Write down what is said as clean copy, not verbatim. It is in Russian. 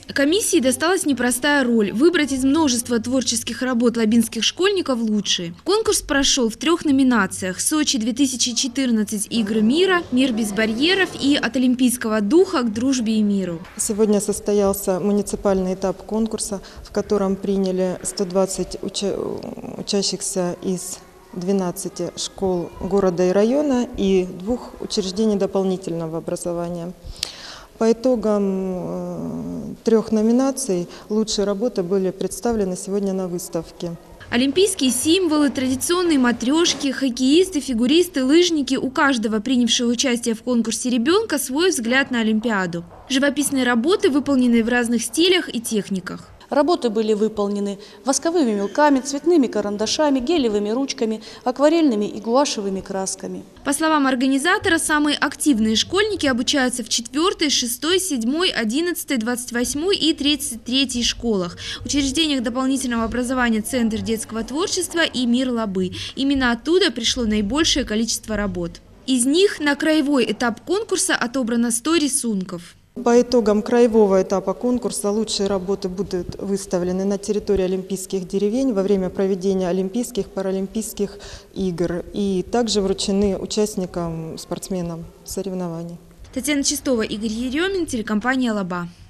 Комиссии досталась непростая роль – выбрать из множества творческих работ лабинских школьников лучшие. Конкурс прошел в 3 номинациях – Сочи-2014, Игры мира, Мир без барьеров и От олимпийского духа к дружбе и миру. Сегодня состоялся муниципальный этап конкурса, в котором приняли 120 учащихся из 12 школ города и района и 2 учреждений дополнительного образования. По итогам 3 номинаций лучшие работы были представлены сегодня на выставке. Олимпийские символы, традиционные матрешки, хоккеисты, фигуристы, лыжники – у каждого принявшего участие в конкурсе ребенка свой взгляд на Олимпиаду. Живописные работы выполнены в разных стилях и техниках. Работы были выполнены восковыми мелками, цветными карандашами, гелевыми ручками, акварельными и гуашевыми красками. По словам организатора, самые активные школьники обучаются в 4, 6, 7, 11, 28 и 33 школах, учреждениях дополнительного образования Центр детского творчества и Мир Лабы. Именно оттуда пришло наибольшее количество работ. Из них на краевой этап конкурса отобрано 100 рисунков. По итогам краевого этапа конкурса лучшие работы будут выставлены на территории Олимпийских деревень во время проведения Олимпийских, Паралимпийских игр и также вручены участникам, спортсменам соревнований. Татьяна Чистова, Игорь Еремин, телекомпания «Лаба».